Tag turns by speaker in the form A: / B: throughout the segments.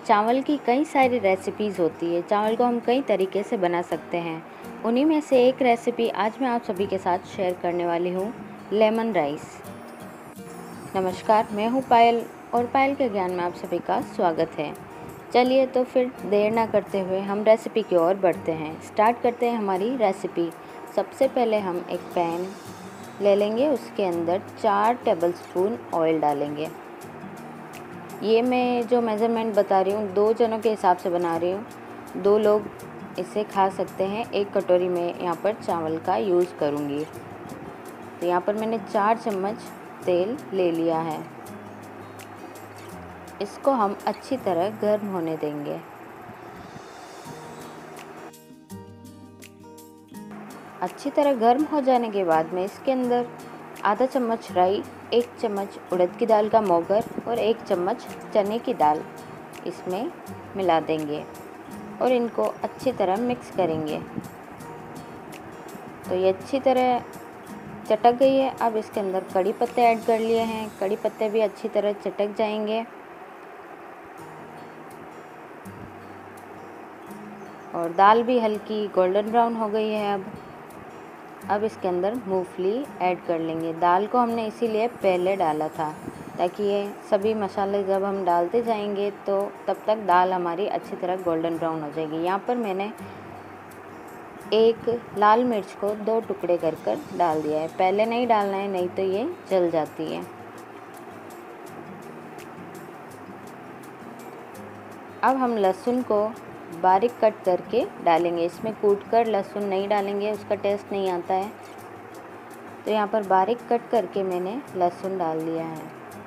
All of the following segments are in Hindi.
A: चावल की कई सारी रेसिपीज़ होती है। चावल को हम कई तरीके से बना सकते हैं। उन्हीं में से एक रेसिपी आज मैं आप सभी के साथ शेयर करने वाली हूँ, लेमन राइस। नमस्कार, मैं हूँ पायल और पायल के ज्ञान में आप सभी का स्वागत है। चलिए तो फिर देर ना करते हुए हम रेसिपी की ओर बढ़ते हैं। स्टार्ट करते हैं हमारी रेसिपी। सबसे पहले हम एक पैन ले लेंगे, उसके अंदर 4 टेबलस्पून ऑयल डालेंगे। ये मैं जो मेज़रमेंट बता रही हूँ 2 जनों के हिसाब से बना रही हूँ। 2 लोग इसे खा सकते हैं। 1 कटोरी में यहाँ पर चावल का यूज़ करूँगी। तो यहाँ पर मैंने 4 चम्मच तेल ले लिया है। इसको हम अच्छी तरह गर्म होने देंगे। अच्छी तरह गर्म हो जाने के बाद में इसके अंदर आधा चम्मच राई, 1 चम्मच उड़द की दाल का मोगर और 1 चम्मच चने की दाल इसमें मिला देंगे और इनको अच्छी तरह मिक्स करेंगे। तो ये अच्छी तरह चटक गई है। अब इसके अंदर कड़ी पत्ते ऐड कर लिए हैं। कड़ी पत्ते भी अच्छी तरह चटक जाएंगे और दाल भी हल्की गोल्डन ब्राउन हो गई है। अब इसके अंदर मूंगफली ऐड कर लेंगे। दाल को हमने इसीलिए पहले डाला था ताकि ये सभी मसाले जब हम डालते जाएंगे तो तब तक दाल हमारी अच्छी तरह गोल्डन ब्राउन हो जाएगी। यहाँ पर मैंने एक लाल मिर्च को 2 टुकड़े कर कर डाल दिया है। पहले नहीं डालना है, नहीं तो ये जल जाती है। अब हम लहसुन को बारीक कट करके डालेंगे। इसमें कूटकर लहसुन नहीं डालेंगे, उसका टेस्ट नहीं आता है। तो यहाँ पर बारीक कट करके मैंने लहसुन डाल दिया है।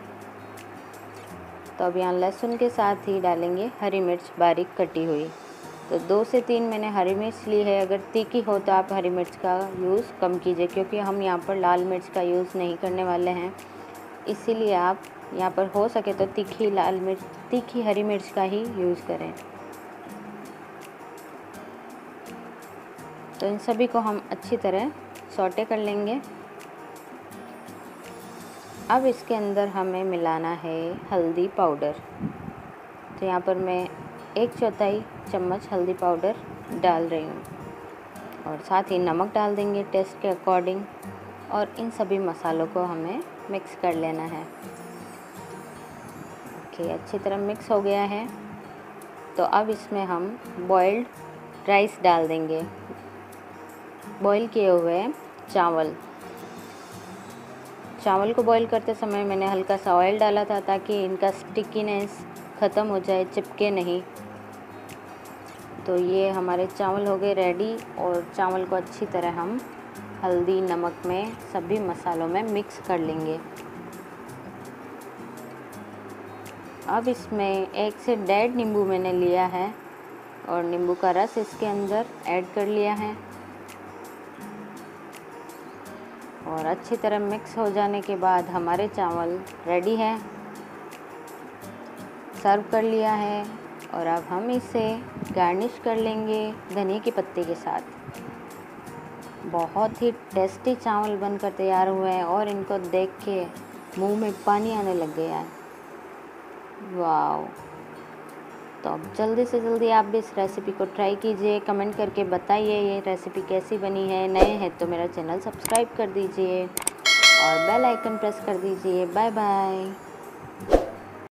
A: तो अब यहाँ लहसुन के साथ ही डालेंगे हरी मिर्च बारीक कटी हुई। तो 2 से 3 मैंने हरी मिर्च ली है। अगर तीखी हो तो आप हरी मिर्च का यूज़ कम कीजिए, क्योंकि हम यहाँ पर लाल मिर्च का यूज़ नहीं करने वाले हैं। इसीलिए आप यहाँ पर हो सके तो तीखी हरी मिर्च का ही यूज़ करें। तो इन सभी को हम अच्छी तरह सौटे कर लेंगे। अब इसके अंदर हमें मिलाना है हल्दी पाउडर। तो यहाँ पर मैं 1/4 चम्मच हल्दी पाउडर डाल रही हूँ और साथ ही नमक डाल देंगे टेस्ट के अकॉर्डिंग। और इन सभी मसालों को हमें मिक्स कर लेना है। ओके, अच्छी तरह मिक्स हो गया है। तो अब इसमें हम बॉइल्ड राइस डाल देंगे, बॉईल किए हुए चावल को बॉईल करते समय मैंने हल्का सा ऑयल डाला था ताकि इनका स्टिकीनेस ख़त्म हो जाए, चिपके नहीं। तो ये हमारे चावल हो गए रेडी और चावल को अच्छी तरह हम हल्दी नमक में सभी मसालों में मिक्स कर लेंगे। अब इसमें 1 से 1.5 नींबू मैंने लिया है और नींबू का रस इसके अंदर ऐड कर लिया है और अच्छी तरह मिक्स हो जाने के बाद हमारे चावल रेडी है, सर्व कर लिया है। और अब हम इसे गार्निश कर लेंगे धनिया के पत्ते के साथ। बहुत ही टेस्टी चावल बनकर तैयार हुए हैं और इनको देख के मुंह में पानी आने लग गया है। वाव! तो अब जल्दी से जल्दी आप भी इस रेसिपी को ट्राई कीजिए। कमेंट करके बताइए ये रेसिपी कैसी बनी है। नए हैं तो मेरा चैनल सब्सक्राइब कर दीजिए और बेल आइकन प्रेस कर दीजिए। Bye bye.